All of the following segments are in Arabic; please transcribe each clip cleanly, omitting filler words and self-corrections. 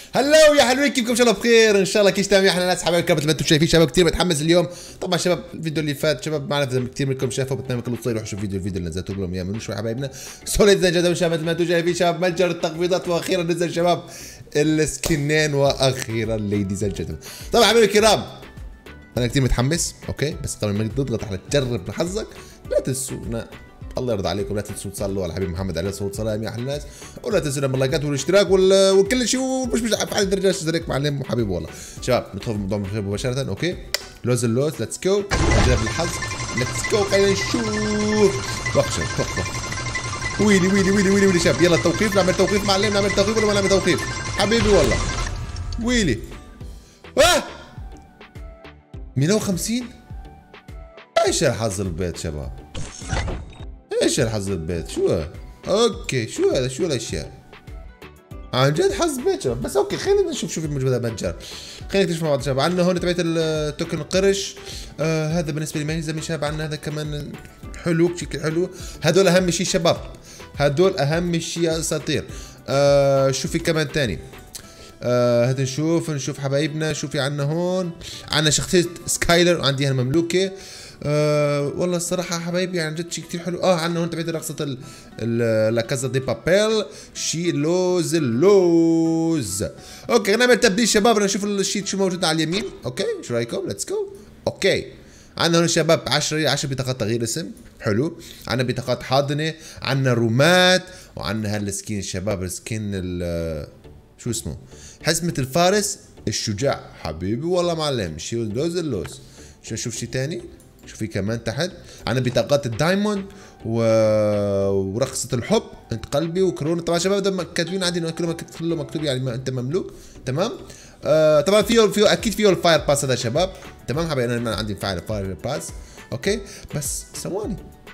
هلو يا حلوين، كيفكم؟ شباب بخير ان شاء الله. كيش تمام يا احلى ناس حبايب مثل ما انتم شايفين. شباب كثير متحمس اليوم. طبعا شباب الفيديو اللي فات شباب ما اعرف اذا كثير منكم شافوا، بتمنى كل تصير روحوا شوفوا الفيديو اللي نزلته لهم اياه من شوي حبايبنا. سوليد جدا شباب مثل ما انتم شايفين. شباب متجر التخفيضات واخيرا نزل شباب السكنين واخيرا ليديز اند جنتلمان. طبعا حبايبي الكرام انا كثير متحمس اوكي، بس قبل ما تضغط على تجرب حظك لا تنسونا، الله يرضى عليكم لا تنسوا تصلوا على حبيب محمد عليه الصلاه والسلام يا احلى الناس، ولا تنسوا اللايكات والاشتراك وكل شيء، ومش فعل الدرجات اشترك معلم وحبيبي والله. شباب ندخل في الموضوع مباشره اوكي. لوز اللوز ليتس جو، نجرب الحظ ليتس جو، خلينا نشوف. وقف ويلي ويلي ويلي ويلي ويلي شباب، يلا التوقيف، نعمل توقيف معلم، نعمل توقيف ولا ما نعمل توقيف؟ حبيبي والله ويلي 150. ايش الحظ البيت شباب؟ ايش الحظ البيت؟ شو اوكي شو هذا؟ شو الاشياء؟ عن جد حظ بيت شباب. بس اوكي خلينا نشوف شو في موجود هذا متجر. خلينا نكتشف مع بعض شباب. عندنا هون تبعت التوكن القرش. هذا بالنسبه لي ما يلزم شباب. عندنا هذا كمان حلو بشكل حلو. هدول اهم شيء شباب، هدول اهم شيء يا اساطير. شو في كمان ثاني؟ هذا نشوف حبايبنا. شو في عندنا هون؟ عندنا شخصيه سكايلر وعندي انا مملوكه. والله الصراحه حبايبي يعني جد شيء كثير حلو. عندنا هون تبعت رقصه لا كازا دي بابيل، شيء لوز اللوز. اوكي نعمل تبديل شباب، نشوف الشيء شو موجود على اليمين. اوكي شو رايكم؟ ليتس جو. اوكي عندنا هون شباب 10 بطاقات تغيير اسم حلو. عندنا بطاقات حاضنه، عندنا رومات، وعندنا هالسكين شباب، السكين شو اسمه؟ حزمة الفارس الشجاع حبيبي والله معلم، شيء لوز اللوز. شو نشوف شيء ثاني؟ شو في كمان تحت؟ عندنا بطاقات الدايموند ورقصة الحب، انت قلبي وكورونا. طبعا شباب ده كاتبين عندي كله مكتوب يعني ما انت مملوك تمام. طبعا فيه اكيد فيه الفاير باس هذا شباب تمام حبايبي. انا عندي فاير باس اوكي. بس ثواني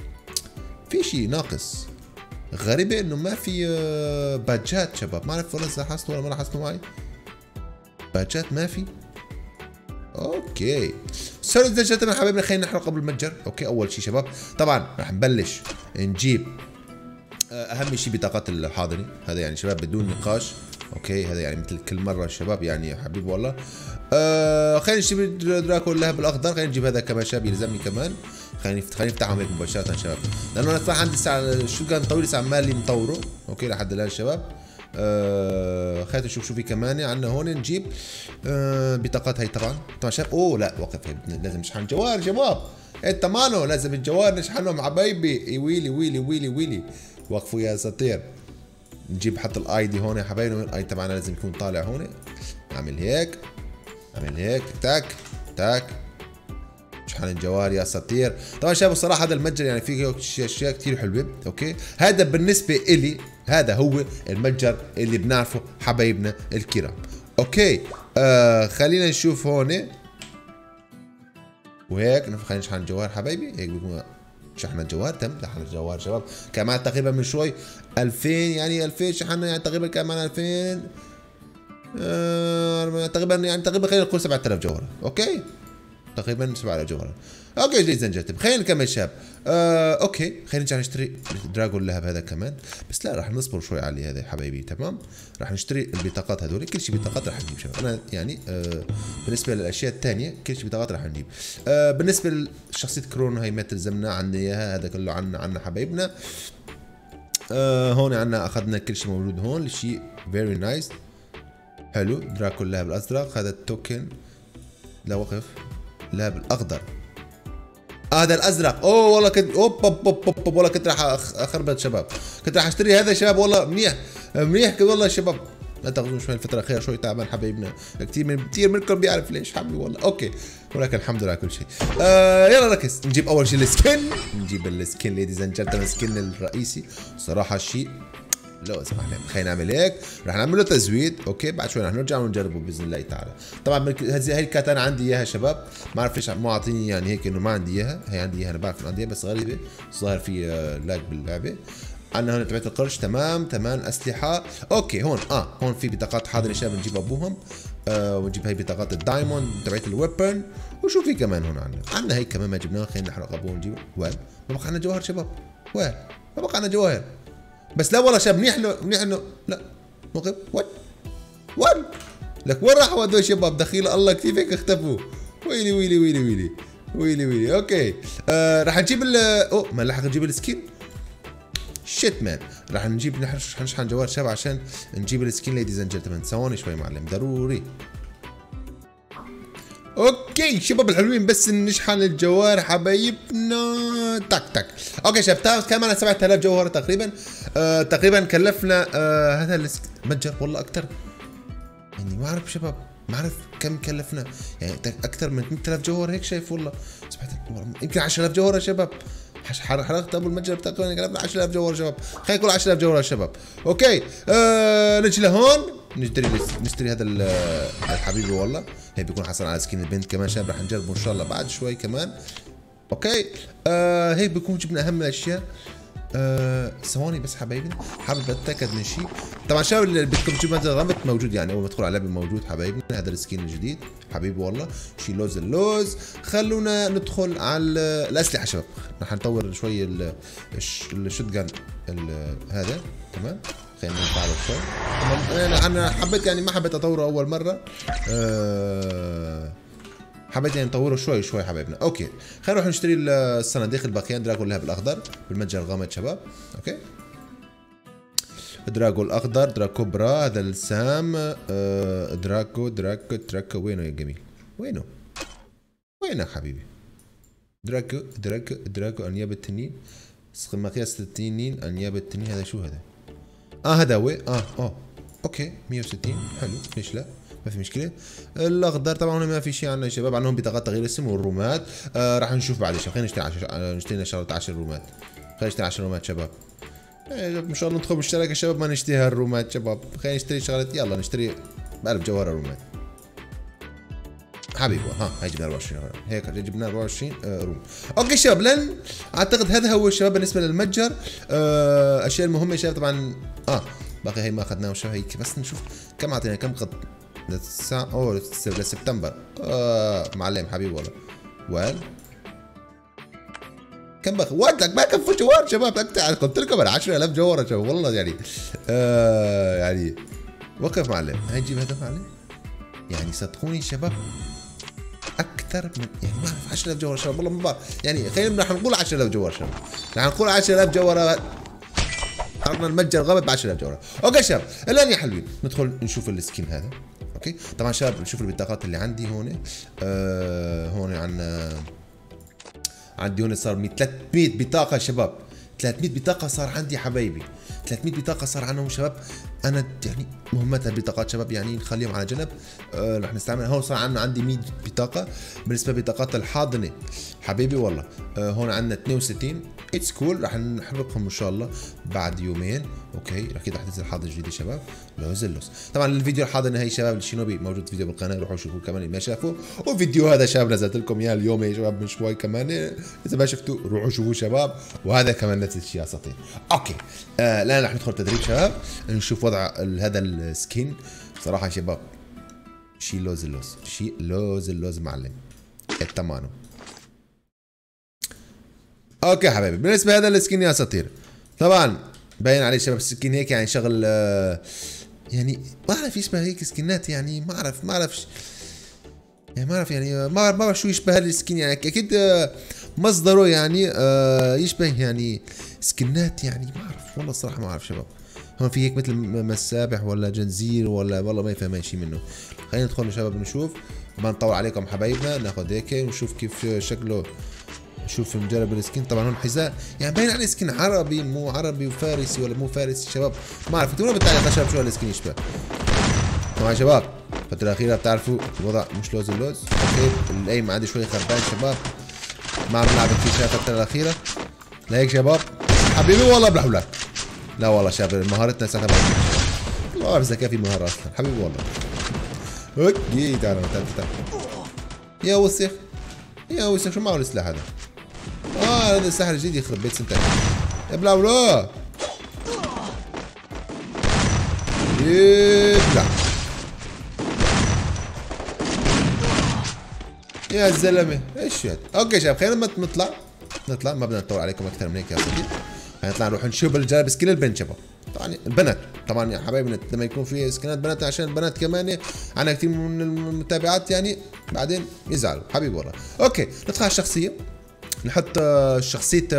في شيء ناقص. غريبة انه ما في باجات شباب. ما اعرف والله لاحظتوا ولا ما لاحظتوا معي. باجات ما في. اوكي سوري اذا جاتنا حبايبنا. خلينا نحرق قبل المتجر. اوكي اول شيء شباب طبعا راح نبلش نجيب اهم شيء بطاقات الحاضنه. هذا يعني شباب بدون نقاش اوكي. هذا يعني مثل كل مره شباب يعني حبيبي والله. خلينا نجيب دراكو اللهب الاخضر. خلينا نجيب هذا كمان شباب يلزمني كمان. خلينا نفتحهم هيك مباشره شباب، لانه انا صراحه عندي ساعه شو كان طويل ساعه مالي مطوره اوكي لحد الان شباب. خلينا نشوف شو في كمان. عندنا هون نجيب بطاقات هي طبعا شباب. لا وقف، لازم نشحن جوار شباب. انت مانو لازم الجوار نشحنهم حبايبي. ويلي ويلي ويلي ويلي وقفوا يا اساطير. نجيب حط الاي دي هون يا حبايبي. الاي تبعنا لازم يكون طالع هون. اعمل هيك تاك تاك شحن الجوار يا اساطير. طبعا شباب الصراحه هذا المتجر يعني فيه اشياء كثير حلوه اوكي. هذا بالنسبه الي هذا هو المتجر اللي بنعرفه حبايبنا الكرام اوكي. خلينا نشوف هون وهيك. خلينا نشحن الجوار حبايبي. هيك بيكون شحن الجوار تم. شحن الجوار شباب كمان تقريبا من شوي 2000 يعني 2000 شحنا يعني تقريبا كمان 2000 تقريبا خلينا نقول 7000 جوهره اوكي. تقريبا 7000 جوهره اوكي. جيد زنجتب. خلينا نكمل شباب. اوكي خلينا نرجع نشتري دراجون اللهب هذا كمان. بس لا راح نصبر شوي عليه هذا حبايبي تمام. راح نشتري البطاقات هذول. كل شيء بطاقات راح نجيب شباب. انا يعني بالنسبه للاشياء الثانيه كل شيء بطاقات راح نجيب. بالنسبه لشخصيه كورونا هي ما تلزمنا عندنا اياها. هذا كله عنا حبايبنا. هون عنا اخذنا كل شيء موجود هون. شيء فيري نايس حلو. دراكو اللهب الازرق هذا التوكن. لا وقف اللهب الاخضر. هذا الازرق. والله كنت والله كنت راح اخربط شباب. كنت راح اشتري هذا شباب والله منيح والله شباب. لا تاخذون شوي الفتره الاخيره شوي تعبان حبايبنا. كثير منكم بيعرف ليش حبيبي والله اوكي. ولكن الحمد لله على كل شيء. يلا ركز. نجيب اول شيء السكن. نجيب السكن ليديز اند جنتلمان السكن الرئيسي. صراحه شيء لا اسمح لي. خلينا نعمل هيك. رح نعمل له تزويد اوكي. بعد شوي رح نرجع ونجربه باذن الله تعالى. طبعا هي كانت انا عندي اياها شباب. ما بعرف ليش مو عاطيني يعني هيك انه ما عندي اياها. هي عندي اياها انا بعرف انه عندي اياها بس غريبه ظاهر في لاج باللعبه. عندنا هون تبعت القرش تمام اسلحه اوكي. هون في بطاقات حاضنه شباب نجيب ابوهم. ونجيب هي بطاقات الدايموند تبعت الويبن. وشو في كمان هون عندنا هي كمان ما جبناها. خلينا نحرق ابوهم نجيب. ما بقى عندنا جواهر شباب. ما بقى عندنا جواهر. بس لا والله شباب منيح انه لا موقف وات لك وين راحوا هذول شباب دخيل الله كيف هيك اختفوا. ويلي ويلي ويلي ويلي ويلي ويلي. اوكي راح نجيب اوه ما لحق نجيب السكين. شيت مان. راح نجيب نشحن جوال شباب عشان نجيب السكين ليديز اند جنتلمان. ثواني شوي معلم ضروري. اوكي شباب الحلوين بس نشحن الجوار حبايبنا. تك تك. اوكي شباب كمان 7000 جوهره تقريبا. تقريبا كلفنا هذا المتجر والله اكثر يعني ما اعرف شباب ما اعرف كم كلفنا يعني اكثر من 8000 جوهره هيك شايف والله يمكن 10000 جوهره شباب. حرقت ابو المتجر تقريبا كلفنا 10000 جوهره شباب. خلينا نقول 10000 جوهره شباب. اوكي نجي لهون نشتري هذا الحبيبي والله هي بيكون حصل على سكين البنت كمان شباب. رح نجربه ان شاء الله بعد شوي كمان. اوكي هيك بيكون جبنا اهم الاشياء. ثواني بس حبايبي حابب اتاكد من شيء. طبعا شباب اللي بدكم تجيبوا هذا الرابط موجود يعني اول ما تدخلوا على اللعبه موجود حبايبنا. هذا السكين الجديد حبيبي والله شيء لوز اللوز. خلونا ندخل على الاسلحه شباب. رح نطور شوي الشوت جان هذا تمام. خلينا نرفع له شوي تمام. انا حبيت يعني ما حبيت اطوره اول مره. حبيت يعني نطوره شوي شوي حبايبنا. اوكي خلينا نروح نشتري الصناديق الباقيين. دراجون اللهب الاخضر بالمتجر الغامض شباب. اوكي دراجو الاخضر دراكو برا هذا السام. دراكو وينه يا جميل وينه حبيبي. دراكو انياب التنين مقياس التنين انياب التنين. هذا شو هذا؟ هذا هو اوكي 160 حلو ليش لا ما في مشكله. الاخضر طبعا ما في شيء عنا يا شباب. عندهم بطاقات تغيير اسم والرومات. راح نشوف بعد شوي. خلينا نشتري شغله 10 رومات. خلينا نشتري 10 رومات شباب. ان شاء الله ندخل بالاشتراك يا شباب ما نشتري هالرومات شباب. خلينا نشتري شغله يلا نشتري ب 1000 جوهره رومات حبيبي. هاي جبنا 24 هيك جبنا 24 روم. اوكي شباب لن اعتقد هذا هو الشباب بالنسبه للمتجر. الاشياء المهمه يا شباب طبعا باقي هي ما اخذناها شو هيك بس نشوف كم اعطينا كم للساعة لسبتمبر. معلم حبيبي والله وين كم باقي وقتك ما كفوا جوار شباب. قلت لكم انا 10000 جوهره شباب والله يعني يعني وقف معلم. هاي نجيب هذا معلم يعني صدقوني شباب اكثر من يعني ما اعرف 10000 جوهره شباب والله ما بعرف يعني. خلينا رح نقول 10000 جوهره شباب. رح نقول 10000 جوهره. عرضنا المتجر غابت ب 10000 جوهره. اوكي شباب الان يا حلوين ندخل نشوف السكين هذا. اوكي طبعا شباب نشوف البطاقات اللي عندي هون. هون عندي هون صار 300 بطاقه شباب. 300 بطاقه صار عندي حبايبي. 300 بطاقه صار عنهم شباب. انا يعني مهمتها البطاقات شباب يعني نخليهم على جنب. رح نستعمل هون صار عندي 100 بطاقه. بالنسبه لبطاقات الحاضنه حبيبي والله هون عندنا 62 اتس كول. رح نحرقهم ان شاء الله بعد يومين. اوكي اكيد رح تنزل حاضنه جديده شباب لوز. طبعا الفيديو الحاضنه هي شباب الشينوبي موجود فيديو بالقناه روحوا شوفوه كمان اللي ما شافوه. والفيديو هذا شباب نزلت لكم اياه اليوم يا شباب من شوي كمان. اذا ما شفتوه روحوا شوفوه شباب. وهذا كمان نفس الشيء اساطير. اوكي الان رح ندخل تدريب شباب نشوف وضع هذا السكين. صراحه شباب شيء لوز معلم التمانو. اوكي حبايبي بالنسبه هذا السكين يا اساطير طبعا باين عليه شباب السكين هيك يعني شغل يعني ما اعرف يشبه هيك سكنات يعني ما اعرف يعني ما اعرف يعني ما بعرف شو يشبه السكين يعني اكيد مصدره يعني يشبه يعني سكنات يعني ما اعرف والله الصراحه ما اعرف شباب. هون في هيك مثل مسابح ولا جنزير ولا والله ما يفهم شيء منه. خلينا ندخل شباب نشوف ما نطول عليكم حبايبنا. ناخذ هيك ونشوف كيف شكله. نشوف نجرب السكين. طبعا هون حذاء يعني باين عليه سكين عربي مو عربي وفارسي ولا مو فارسي شباب ما اعرف. اكتبوا لنا بالتعليقات شباب شو السكين يشبه. طبعا شباب الفترة الأخيرة بتعرفوا الوضع مش لوز. اوكي الايم عندي شوي خربان شباب ما عم نلعب كثير شباب الفترة الأخيرة لهيك شباب حبيبي والله بلحولك. لا والله شباب مهارتنا ساعتها ما بعرف اذا كان في مهارة اصلا حبيبي والله. اوكي تعال يا وسخ شو معه السلاح هذا؟ هذا السلاح الجديد يخرب بيت سنتين ابلع ولا ابلع يا زلمه ايش هذا؟ اوكي شباب خلينا نطلع ما بدنا نطول عليكم اكثر من هيك يا صديقي. خلينا نطلع نروح نشوف الجلب سكين البنت شباب. طبعا البنات طبعا يا حبايبنا لما يكون في سكنات بنات، عشان البنات كمان عندنا كثير من المتابعات يعني بعدين يزعلوا حبيبي والله. اوكي ندخل على الشخصيه، نحط شخصيه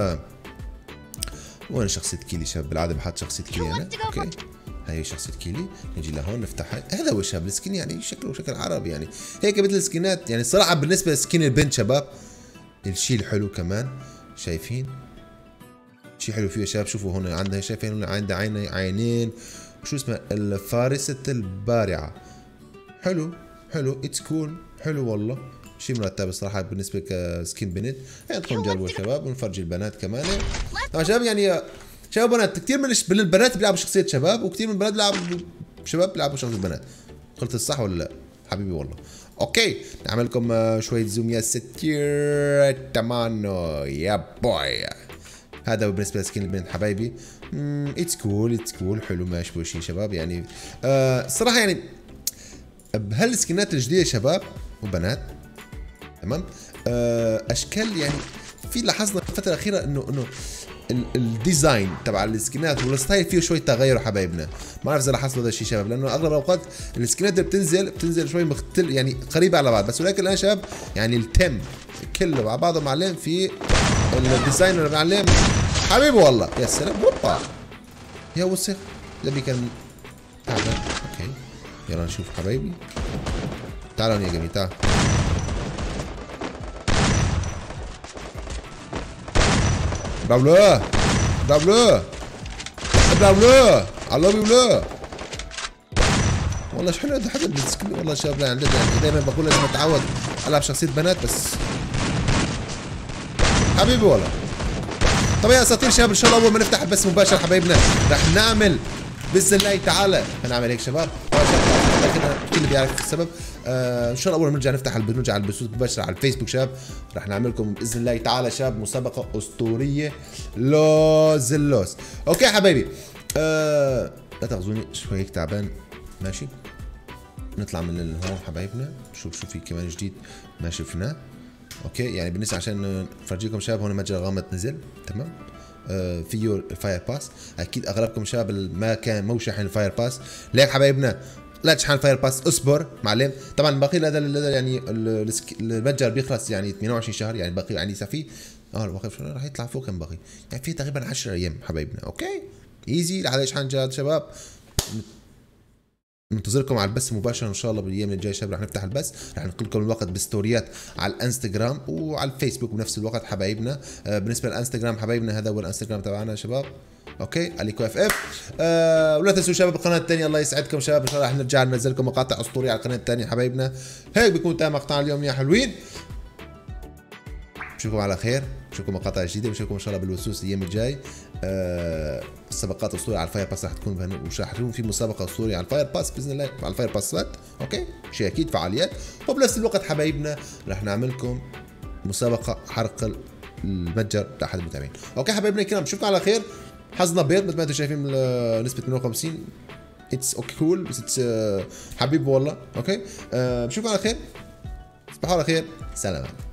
وين شخصيه كيلي شباب؟ بالعاده بحط شخصيه كيلي انا. اوكي هاي شخصية كيلي، نجي لهون نفتحها. هذا هو شباب السكين يعني شكله شكل عربي يعني هيك مثل السكينات يعني. الصراحة بالنسبة لسكين البنت شباب الشيء الحلو كمان شايفين شيء حلو فيه شباب. شوفوا هون عندها شايفين عندها عينين وشو اسمها الفارسة البارعة. حلو حلو اتس كول حلو والله شيء مرتب الصراحة بالنسبة كسكين بنت. ندخل نجربه شباب ونفرجي البنات كمان. طبعا شباب يعني شباب بنات كثير من البنات بيلعبوا شخصية شباب وكثير من البنات بيلعبوا شباب بيلعبوا شخصية بنات. قلت الصح ولا لا؟ حبيبي والله. اوكي نعمل لكم شوية زوم يا ستير تمانو يا بوي. هذا بالنسبة لسكين البنت حبايبي. اتس كول حلو ما يشبه شيء شباب يعني. الصراحة يعني بهالسكنات الجديدة شباب وبنات تمام. اشكال يعني في لاحظنا الفترة الأخيرة انه الديزاين تبع السكنات والستايل فيه شوي تغير حبايبنا. ما بعرف اذا لاحظتوا هذا الشيء شباب، لانه اغلب الاوقات السكنات اللي بتنزل شوي يعني قريبه على بعض، بس ولكن الان شباب يعني التم كله مع بعضه معلم في الديزاين اللي معلم حبيبي والله. يا سلام هوبا يا وسخ لبي كان تعبان. اوكي يلا نشوف حبايبي. تعالوا يا جميل تعال. برافو برافو برافو على الله. والله ايش حلو هذا حدا بالسكن والله شباب يعني دائما بقول لازم اتعود العب شخصيه بنات بس حبيبي والله. طب يا اساطير شباب ان شاء الله اول ما نفتح البث مباشر حبايبنا رح نعمل باذن الله تعالى هنعمل هيك شباب. الكل اللي بيعرف السبب. ان شاء الله اول ما نرجع نفتح نرجع البثوث مباشره على الفيسبوك شباب رح نعمل لكم باذن الله تعالى شباب مسابقه اسطوريه لوز اللوز. اوكي حبايبي لا تاخذوني شوي هيك تعبان ماشي. نطلع من هون حبايبنا نشوف شو في كمان جديد ما شفناه. اوكي يعني بالنسبه عشان نفرجيكم شباب هون متجر غامض نزل تمام. فيه الفاير باس اكيد اغلبكم شباب ما كان مو شاحن الفاير باس. ليك حبايبنا لا تشحن الفاير باس اصبر معلم. طبعا باقي هذا يعني المتجر بيخلص يعني 28 شهر يعني باقي يعني لسه في باقي راح يطلع فوق كم باقي يعني في تقريبا 10 ايام حبايبنا. اوكي ايزي لحد يشحن جاد شباب. ننتظركم على البث مباشرة ان شاء الله بالايام الجايه شباب. رح نفتح البث رح نقول لكم الوقت بالستوريات على الانستغرام وعلى الفيسبوك بنفس الوقت حبايبنا. بالنسبه للانستغرام حبايبنا هذا هو الانستغرام تبعنا شباب. اوكي عليكو اف اف. ولا تنسوا شباب القناه الثانيه الله يسعدكم شباب ان شاء الله رح نرجع ننزل لكم مقاطع اسطوريه على القناه الثانيه حبايبنا. هيك بيكون انتهى مقطع اليوم يا حلوين. بشوفكم على خير بشوفكم مقاطع جديده بشوفكم ان شاء الله بالوسوس الايام الجاي. السباقات اسطوريه على الفاير باس رح تكون وراح تكون في مسابقه اسطوريه على الفاير باس باذن الله على الفاير باسات. اوكي شيء اكيد فعاليات. وبنفس الوقت حبايبنا رح نعمل لكم مسابقه حرق المتجر لاحد المتابعين. اوكي حبايبنا الكرام بشوفكم على خير. حظنا بيض مثل ما انتم شايفين نسبه 58 اتس اوكي كول بس اتس حبيبي والله. اوكي بشوفكم على خير تصبحوا على خير سلام.